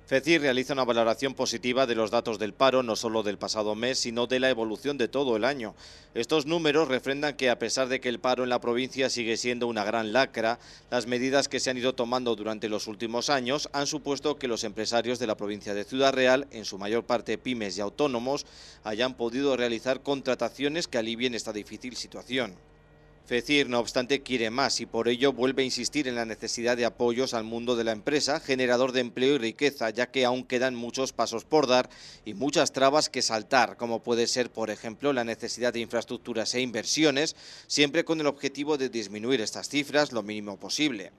FECIR realiza una valoración positiva de los datos del paro, no solo del pasado mes, sino de la evolución de todo el año. Estos números refrendan que, a pesar de que el paro en la provincia sigue siendo una gran lacra, las medidas que se han ido tomando durante los últimos años han supuesto que los empresarios de la provincia de Ciudad Real, en su mayor parte pymes y autónomos, hayan podido realizar contrataciones que alivien esta difícil situación. FECIR, no obstante, quiere más y por ello vuelve a insistir en la necesidad de apoyos al mundo de la empresa, generador de empleo y riqueza, ya que aún quedan muchos pasos por dar y muchas trabas que saltar, como puede ser, por ejemplo, la necesidad de infraestructuras e inversiones, siempre con el objetivo de disminuir estas cifras lo mínimo posible.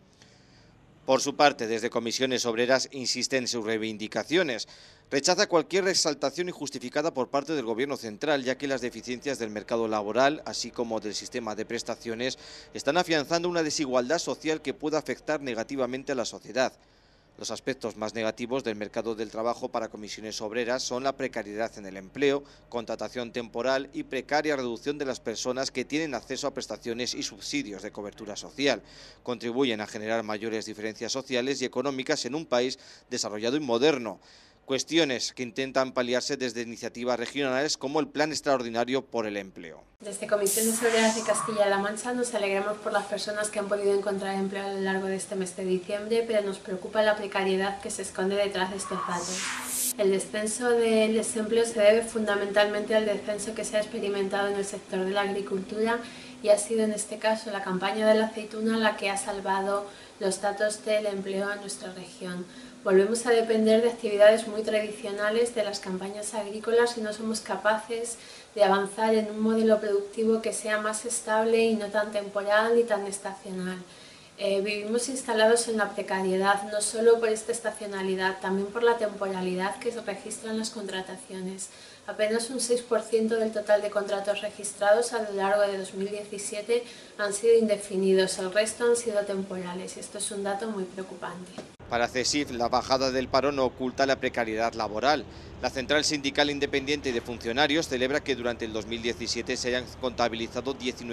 Por su parte, desde Comisiones Obreras insiste en sus reivindicaciones. Rechaza cualquier exaltación injustificada por parte del Gobierno central, ya que las deficiencias del mercado laboral, así como del sistema de prestaciones, están afianzando una desigualdad social que puede afectar negativamente a la sociedad. Los aspectos más negativos del mercado del trabajo para Comisiones Obreras son la precariedad en el empleo, contratación temporal y precaria reducción de las personas que tienen acceso a prestaciones y subsidios de cobertura social. Contribuyen a generar mayores diferencias sociales y económicas en un país desarrollado y moderno. Cuestiones que intentan paliarse desde iniciativas regionales como el Plan Extraordinario por el Empleo. Desde Comisiones Obreras de Castilla-La Mancha nos alegramos por las personas que han podido encontrar empleo a lo largo de este mes de diciembre, pero nos preocupa la precariedad que se esconde detrás de estos datos. El descenso del desempleo se debe fundamentalmente al descenso que se ha experimentado en el sector de la agricultura y ha sido en este caso la campaña de la aceituna la que ha salvado los datos del empleo en nuestra región. Volvemos a depender de actividades muy tradicionales de las campañas agrícolas y no somos capaces de avanzar en un modelo productivo que sea más estable y no tan temporal ni tan estacional. Vivimos instalados en la precariedad, no solo por esta estacionalidad, también por la temporalidad que se registra en las contrataciones. Apenas un 6% del total de contratos registrados a lo largo de 2017 han sido indefinidos, el resto han sido temporales y esto es un dato muy preocupante. Para CESIF, la bajada del paro no oculta la precariedad laboral. La Central Sindical Independiente de Funcionarios celebra que durante el 2017 se hayan contabilizado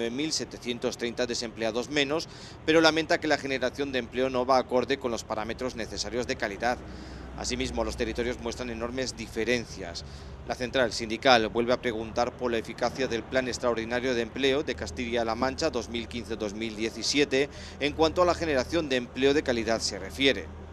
19.730 desempleados menos, pero lamenta que la generación de empleo no va acorde con los parámetros necesarios de calidad. Asimismo, los territorios muestran enormes diferencias. La Central Sindical vuelve a preguntar por la eficacia del Plan Extraordinario de Empleo de Castilla-La Mancha 2015-2017 en cuanto a la generación de empleo de calidad se refiere.